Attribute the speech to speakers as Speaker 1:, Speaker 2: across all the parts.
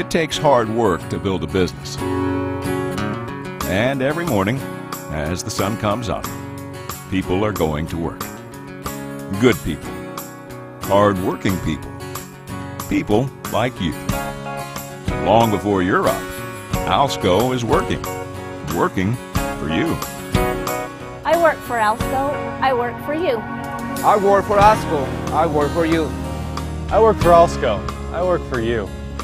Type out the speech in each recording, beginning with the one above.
Speaker 1: It takes hard work to build a business. And every morning, as the sun comes up, people are going to work. Good people. Hard-working people. People like you. Long before you're up, Alsco is working. Working for you.
Speaker 2: I work for Alsco. I work for you.
Speaker 3: I work for Alsco. I work for you.
Speaker 4: I work for Alsco. I work for you.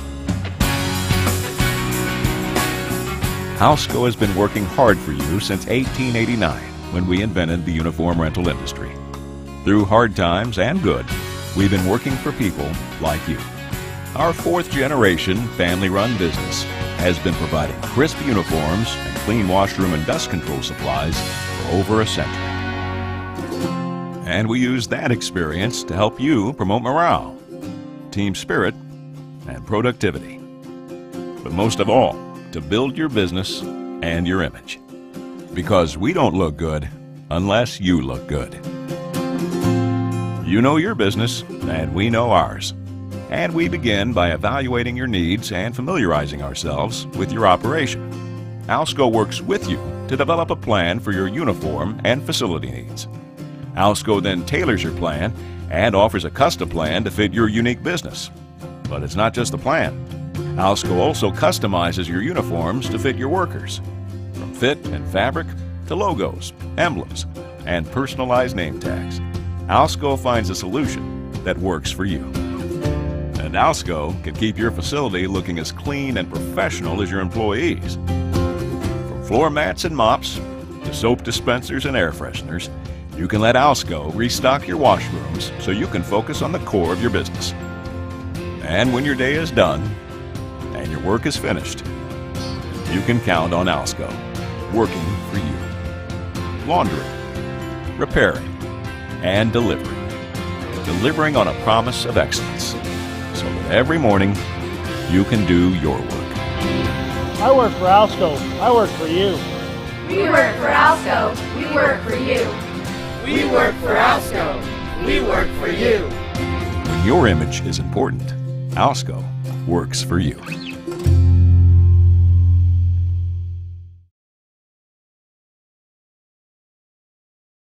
Speaker 1: Alsco has been working hard for you since 1889, when we invented the uniform rental industry. Through hard times and good, we've been working for people like you. Our fourth-generation, family-run business has been providing crisp uniforms and clean washroom and dust control supplies for over a century. And we use that experience to help you promote morale, team spirit, and productivity. But most of all, to build your business and your image. Because we don't look good unless you look good. You know your business, and we know ours. And we begin by evaluating your needs and familiarizing ourselves with your operation. Alsco works with you to develop a plan for your uniform and facility needs. Alsco then tailors your plan and offers a custom plan to fit your unique business. But it's not just the plan. Alsco also customizes your uniforms to fit your workers, from fit and fabric to logos, emblems, and personalized name tags. Alsco finds a solution that works for you. And Alsco can keep your facility looking as clean and professional as your employees. From floor mats and mops to soap dispensers and air fresheners, you can let Alsco restock your washrooms so you can focus on the core of your business. And when your day is done and your work is finished, you can count on Alsco working for you. Laundering, repairing, and delivering. Delivering on a promise of excellence so that every morning you can do your work.
Speaker 4: I work for Alsco. I work for you.
Speaker 5: We work for Alsco. We work for you.
Speaker 6: We work for Alsco. We work for you.
Speaker 1: When your image is important, Alsco works for you.